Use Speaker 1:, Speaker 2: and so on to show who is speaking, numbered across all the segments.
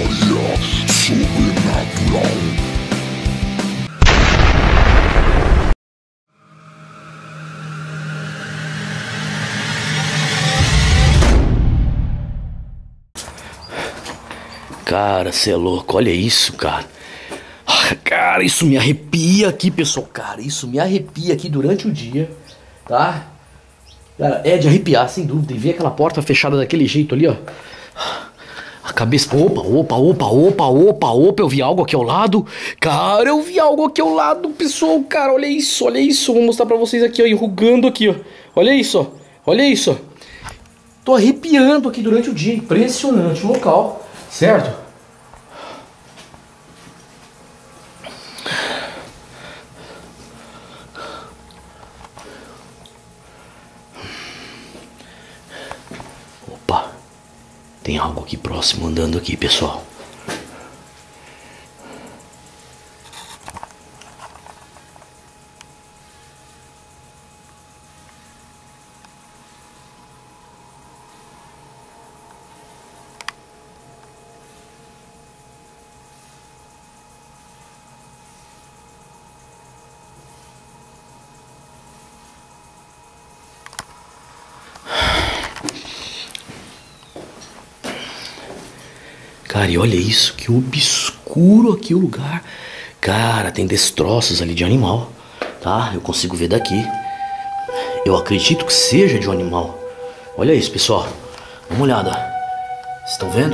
Speaker 1: Sobrenatural.
Speaker 2: Cara, cê é louco, olha isso, cara. Cara, isso me arrepia aqui, pessoal. Cara, isso me arrepia aqui durante o dia, tá? Cara, é de arrepiar, sem dúvida. E ver aquela porta fechada daquele jeito ali, ó. A cabeça... Opa, eu vi algo aqui ao lado. Cara, eu vi algo aqui ao lado, pessoal. Cara, olha isso, olha isso. Vou mostrar pra vocês aqui, ó, enrugando aqui, ó. Olha isso, ó. Olha isso, ó. Tô arrepiando aqui durante o dia. Impressionante o local, certo? Opa, tem algo aqui próximo andando aqui, pessoal. Cara, e olha isso, que obscuro aqui o lugar. Cara, tem destroços ali de animal, tá? Eu consigo ver daqui. Eu acredito que seja de um animal. Olha isso, pessoal. Dá uma olhada. Vocês estão vendo?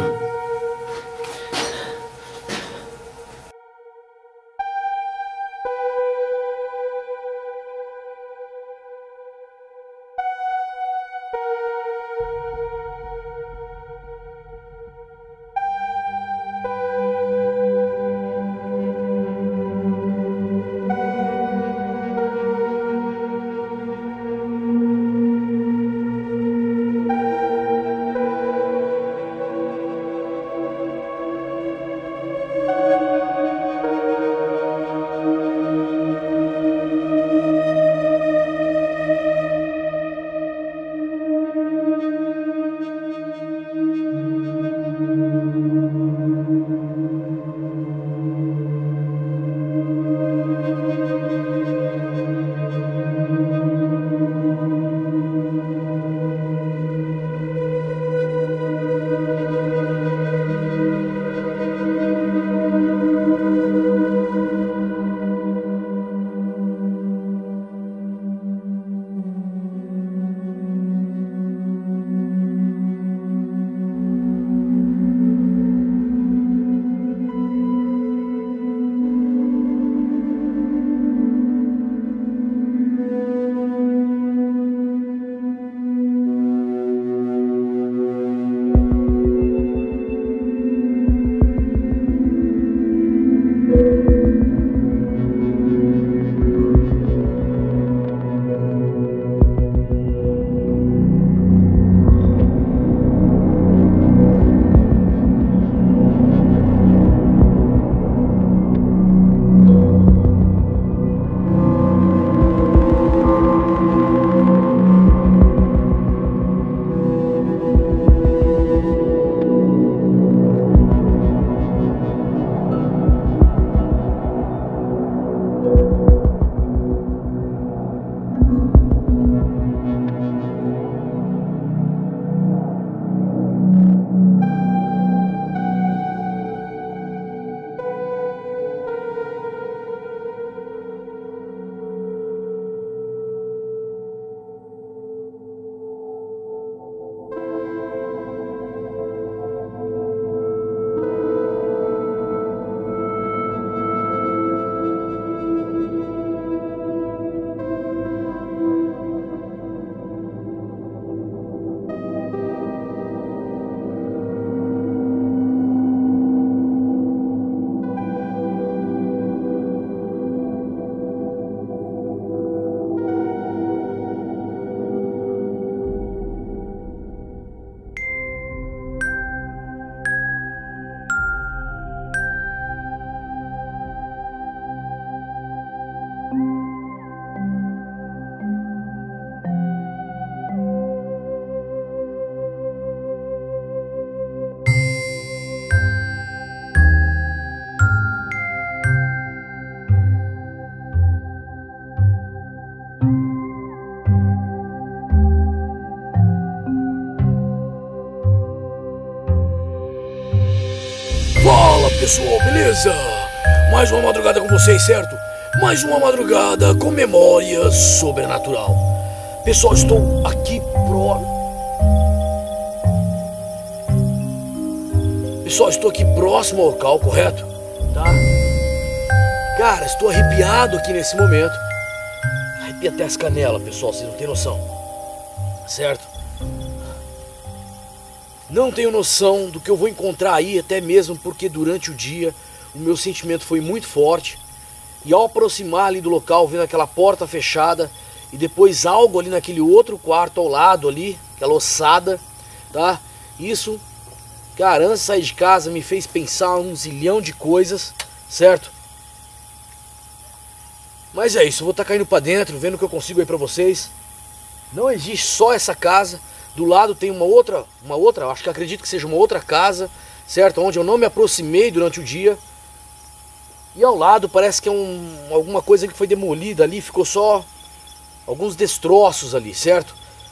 Speaker 1: pessoal, beleza? Mais uma madrugada com vocês, certo? Mais uma madrugada com memória sobrenatural. Pessoal, estou aqui próximo ao local, correto? Tá? Cara, estou arrepiado aqui nesse momento. Arrepia até as canelas, pessoal, vocês não têm noção. Certo? Não tenho noção do que eu vou encontrar aí, até mesmo porque durante o dia o meu sentimento foi muito forte. E ao aproximar ali do local, vendo aquela porta fechada e depois algo ali naquele outro quarto ao lado ali, aquela ossada, tá? Isso, cara, antes de sair de casa me fez pensar um zilhão de coisas, certo? Mas é isso, eu vou estar caindo pra dentro, vendo o que eu consigo aí pra vocês. Não existe só essa casa. Do lado tem uma outra, acho que acredito que seja uma outra casa, certo? Onde eu não me aproximei durante o dia. E ao lado parece que é alguma coisa que foi demolida ali, ficou só alguns destroços ali, certo?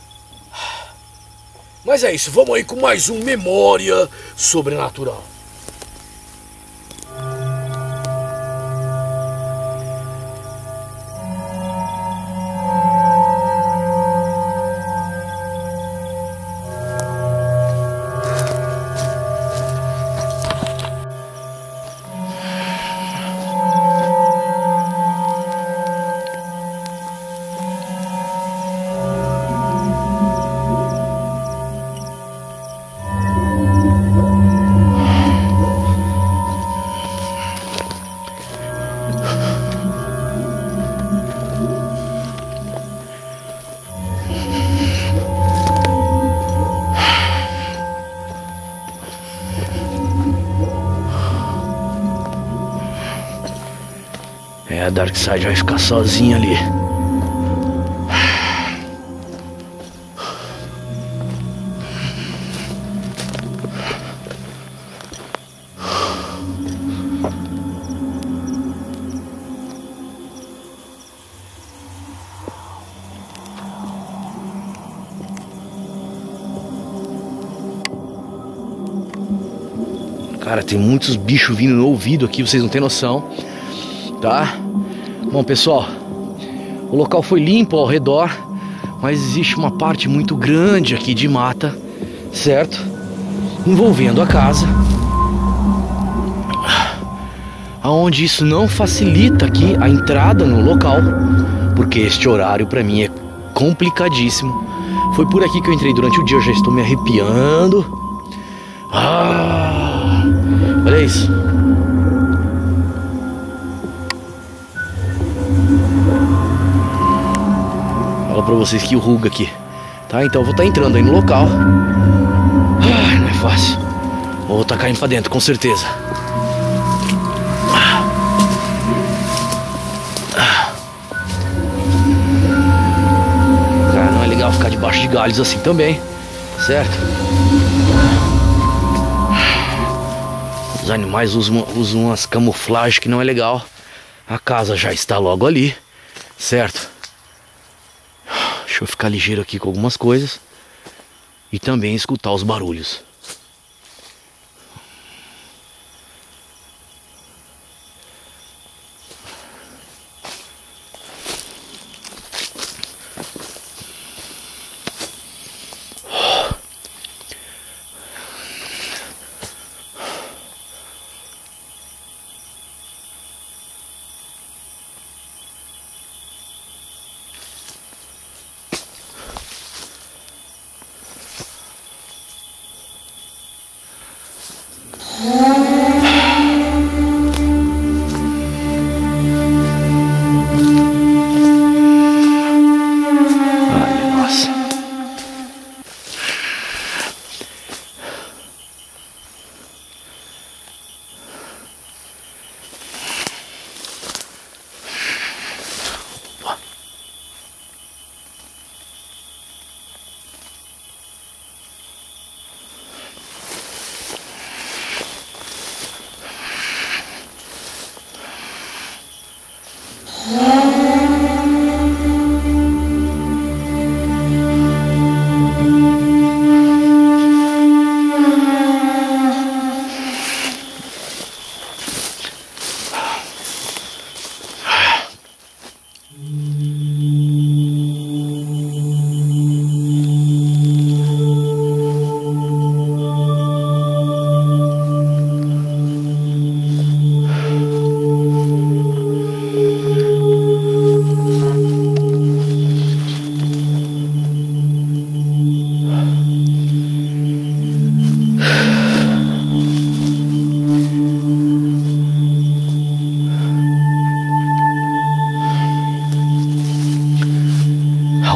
Speaker 1: Mas é isso, vamos aí com mais um Memória Sobrenatural.
Speaker 2: A Darkseid vai ficar sozinha ali. Cara, tem muitos bichos vindo no ouvido aqui, vocês não tem noção, tá? Bom, pessoal, o local foi limpo ao redor, mas existe uma parte muito grande aqui de mata, certo? Envolvendo a casa, aonde isso não facilita aqui a entrada no local, porque este horário para mim é complicadíssimo. Foi por aqui que eu entrei durante o dia, eu já estou me arrepiando. Olha isso. Fala pra vocês que o ruga aqui, tá? Então eu vou estar entrando aí no local. Não é fácil. Vou estar caindo pra dentro, com certeza. Cara, não é legal ficar debaixo de galhos assim também, certo? Os animais usam umas camuflagens que não é legal. A casa já está logo ali, certo? Deixa eu ficar ligeiro aqui com algumas coisas e também escutar os barulhos.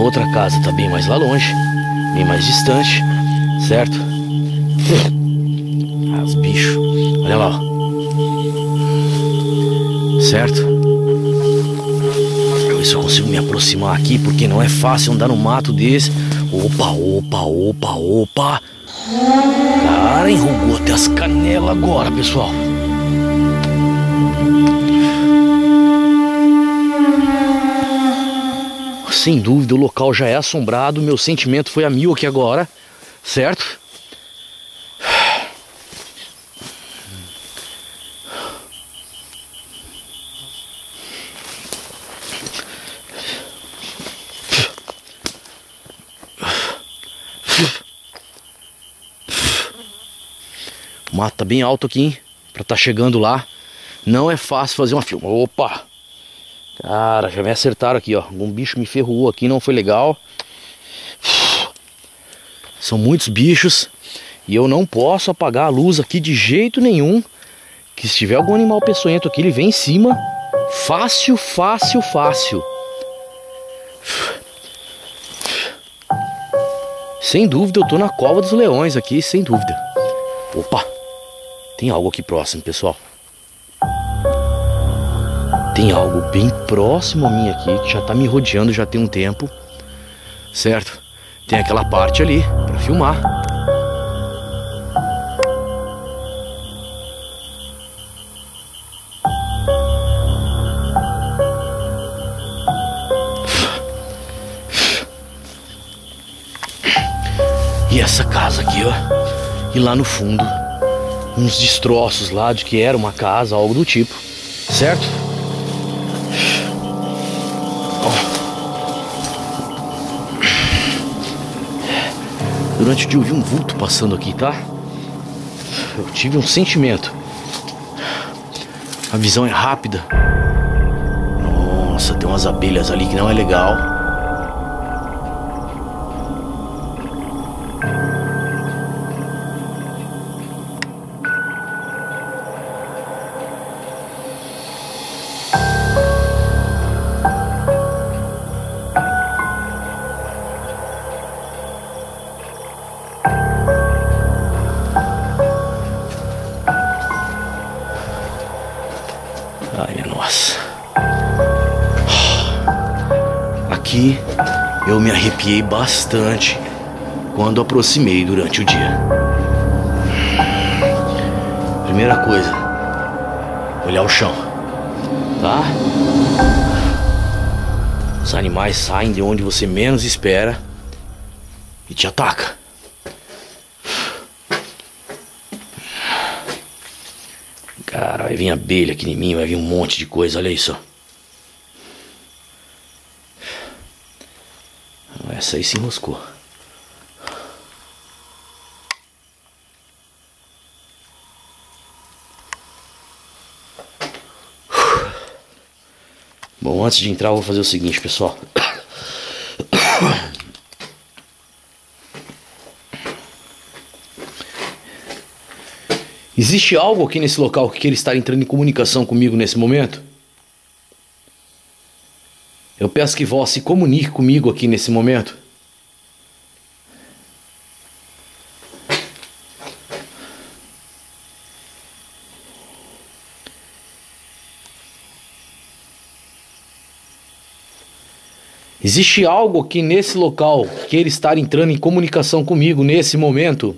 Speaker 2: outra casa tá bem mais lá longe, bem mais distante, certo? Ah, os bichos, olha lá, ó. Certo? Ver se eu consigo me aproximar aqui, porque não é fácil andar no mato desse. Opa, opa, opa, opa. Cara, enrugou até as canelas agora, pessoal. Sem dúvida, o local já é assombrado. Meu sentimento foi a mil aqui agora, certo? O mato tá bem alto aqui, hein? Pra tá chegando lá. Não é fácil fazer uma filma. Opa! Cara, já me acertaram aqui, ó. Um bicho me ferrou aqui, não foi legal. São muitos bichos. E eu não posso apagar a luz aqui de jeito nenhum. Que se tiver algum animal peçonhento aqui, ele vem em cima. Fácil, fácil, fácil. Sem dúvida, eu tô na cova dos leões aqui, sem dúvida. Opa! Tem algo aqui próximo, pessoal. Tem algo bem próximo a mim aqui, que já tá me rodeando já tem um tempo. Certo? Tem aquela parte ali pra filmar. E essa casa aqui, ó. E lá no fundo, uns destroços lá de que era uma casa, algo do tipo. Certo? Durante o dia eu vi um vulto passando aqui, tá? Eu tive um sentimento. A visão é rápida. Nossa, tem umas abelhas ali que não é legal. Ai, minha nossa. Aqui eu me arrepiei bastante quando aproximei durante o dia. Primeira coisa, olhar o chão, tá? Os animais saem de onde você menos espera e te ataca. Cara, vai vir abelha aqui em mim, vai vir um monte de coisa, olha isso. Essa aí se enroscou. Bom, antes de entrar eu vou fazer o seguinte, pessoal. Existe algo aqui nesse local que queira estar entrando em comunicação comigo nesse momento? Eu peço que vós se comunique comigo aqui nesse momento. Existe algo aqui nesse local que queira estar entrando em comunicação comigo nesse momento?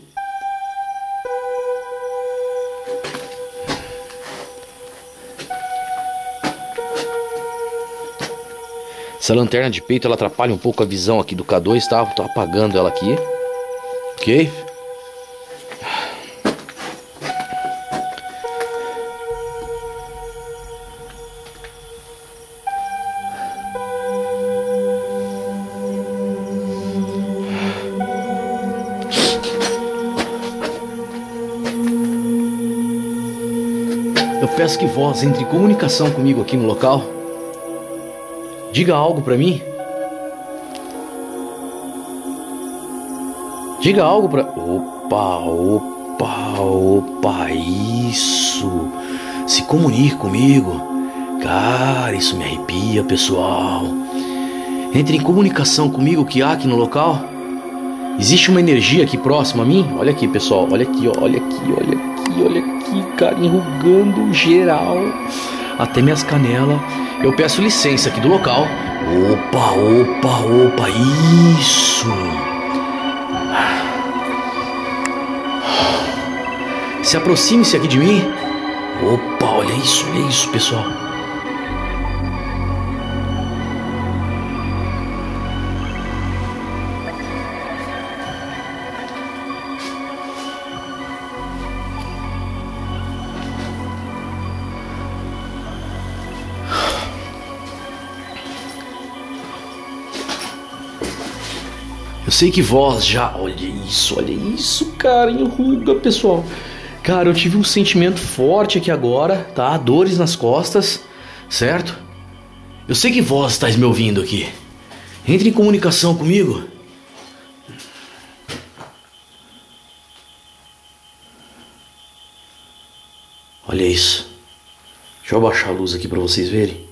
Speaker 2: Essa lanterna de peito ela atrapalha um pouco a visão aqui do K2, tá? Tô apagando ela aqui. Ok? Eu peço que vós entre em comunicação comigo aqui no local. Diga algo pra mim. Diga algo pra... Opa, opa, opa, isso. Se comunique comigo. Cara, isso me arrepia, pessoal. Entre em comunicação comigo, o que há aqui no local. Existe uma energia aqui próxima a mim. Olha aqui, pessoal, olha aqui, ó. Olha aqui, olha aqui, olha aqui, cara, enrugando geral, até minhas canelas. Eu peço licença aqui do local. Opa, opa, opa, isso. Se aproxime-se aqui de mim. Opa, olha isso, pessoal. Eu sei que vós já... olha isso, cara, enruga, pessoal. Cara, eu tive um sentimento forte aqui agora, tá? Dores nas costas, certo? Eu sei que vós estáis me ouvindo aqui. Entre em comunicação comigo. Olha isso. Deixa eu abaixar a luz aqui pra vocês verem.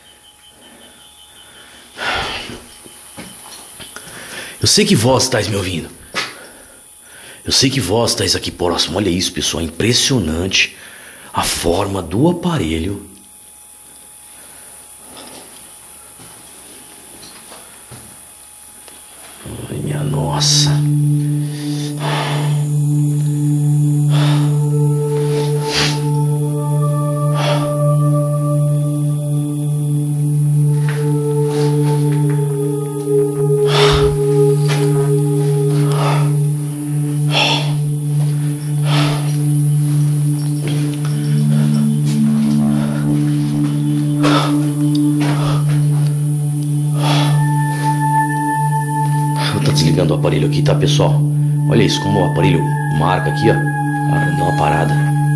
Speaker 2: Eu sei que vós estáis me ouvindo. Eu sei que vós estáis aqui próximo. Olha isso, pessoal. Impressionante a forma do aparelho. Ai, minha nossa. Desligando o aparelho aqui, tá, pessoal? Olha isso, como o aparelho marca aqui, ó. Dá uma parada.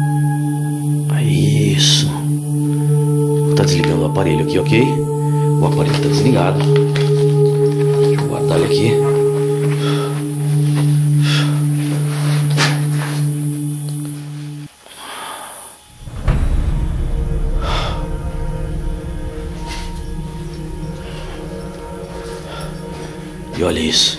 Speaker 2: Isso. Tá desligando o aparelho aqui, ok? O aparelho tá desligado. Deixa eu guardar ele aqui. E olha isso.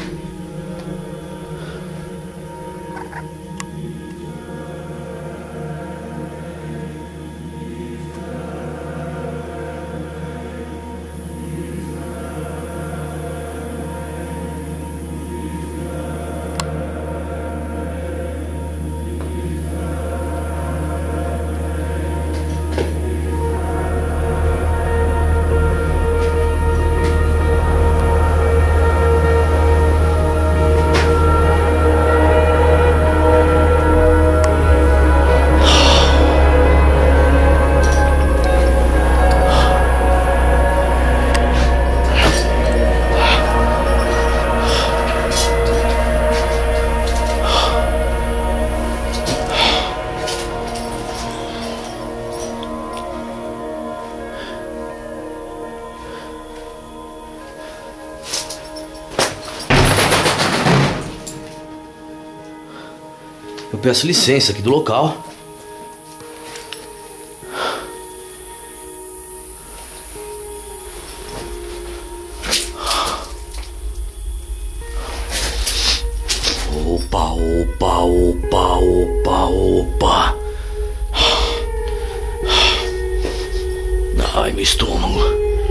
Speaker 2: Eu peço licença aqui do local. Opa, opa, opa, opa, opa. Ai, meu estômago.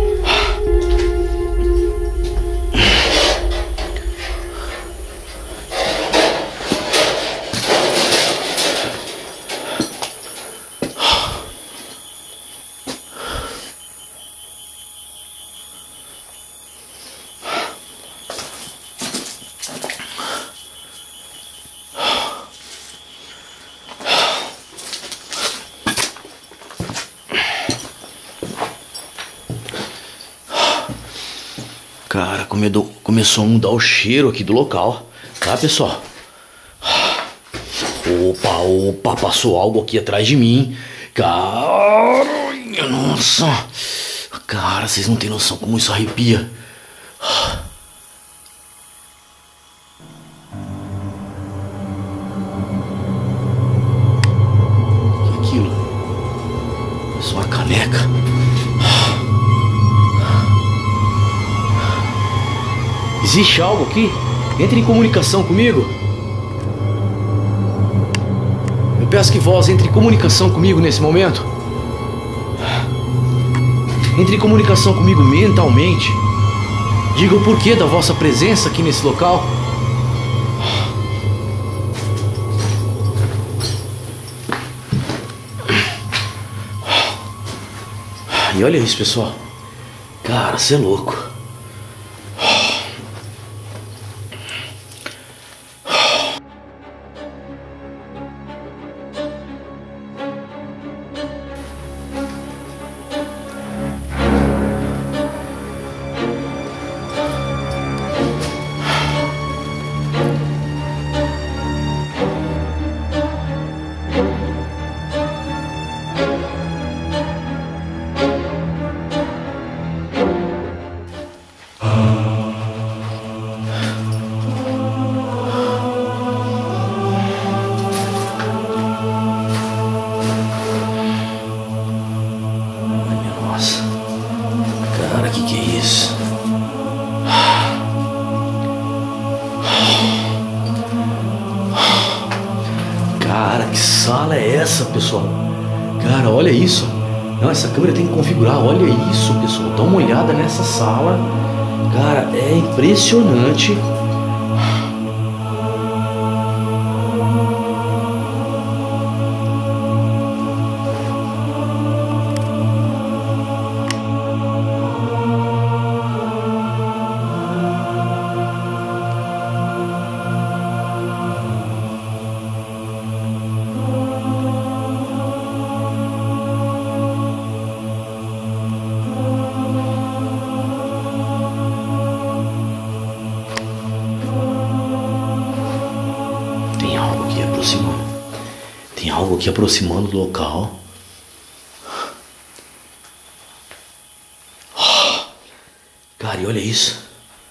Speaker 2: Cara, começou a mudar o cheiro aqui do local, tá, pessoal? Opa, opa, passou algo aqui atrás de mim. Cara, nossa. Cara, vocês não tem noção como isso arrepia. O que é aquilo? É só uma caneca. existe algo aqui? Entre em comunicação comigo. Eu peço que vós entre em comunicação comigo nesse momento. Entre em comunicação comigo mentalmente. Diga o porquê da vossa presença aqui nesse local. E olha isso, pessoal. Cara, você é louco. Que é isso? Cara, que sala é essa, pessoal? Cara, olha isso. Não, essa câmera tem que configurar. Olha isso, pessoal. Dá uma olhada nessa sala. Cara, é impressionante. Tem algo aqui aproximando do local. Cara, e olha isso.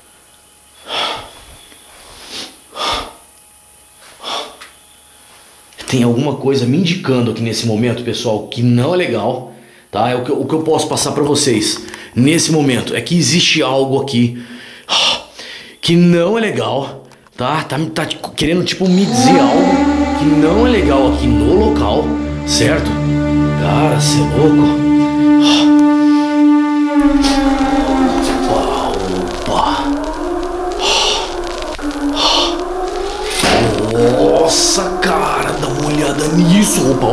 Speaker 2: Tem alguma coisa me indicando aqui nesse momento, pessoal, que não é legal, tá? O que eu posso passar pra vocês nesse momento é que existe algo aqui que não é legal, tá? Tá querendo, tipo, me dizer algo que não é legal aqui no local, certo? Cara, cê é louco. Nossa, cara, dá uma olhada nisso. Opa.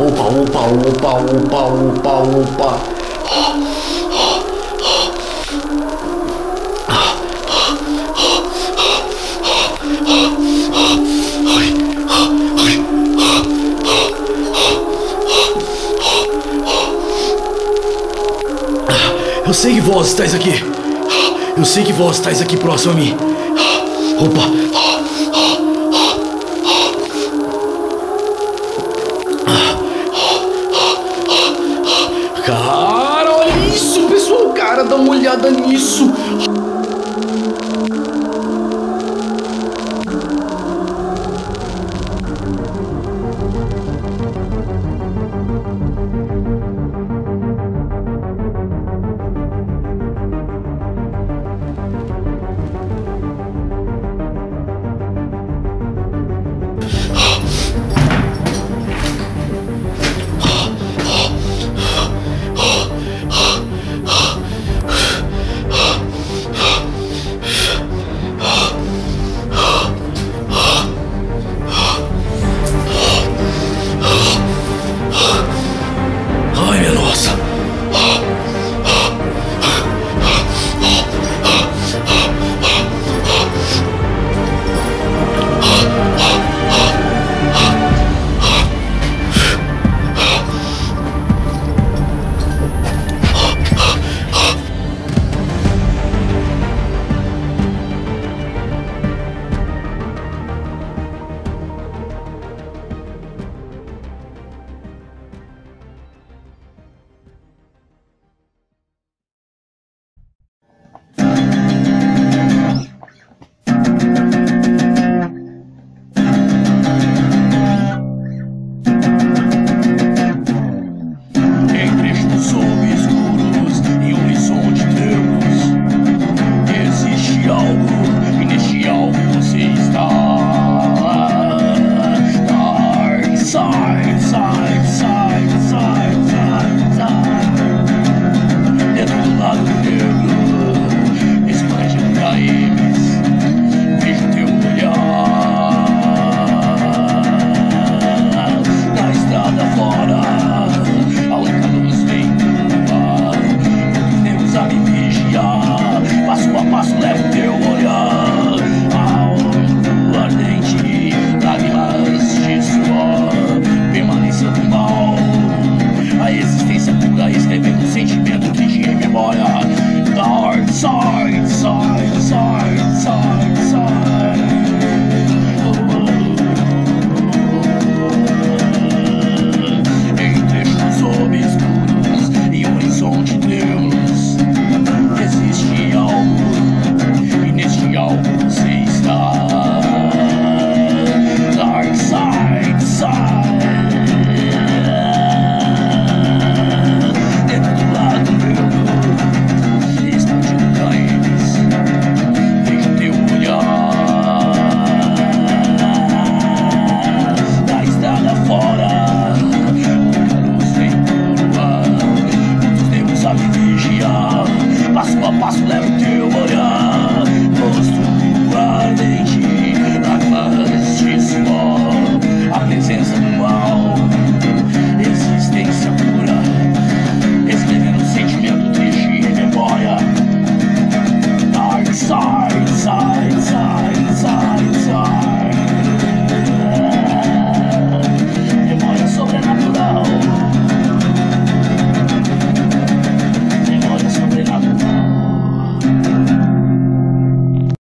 Speaker 2: Eu sei que vós estáis aqui. Eu sei que vós estáis aqui próximo a mim. Opa. Cara, olha isso, pessoal. Cara, dá uma olhada nisso.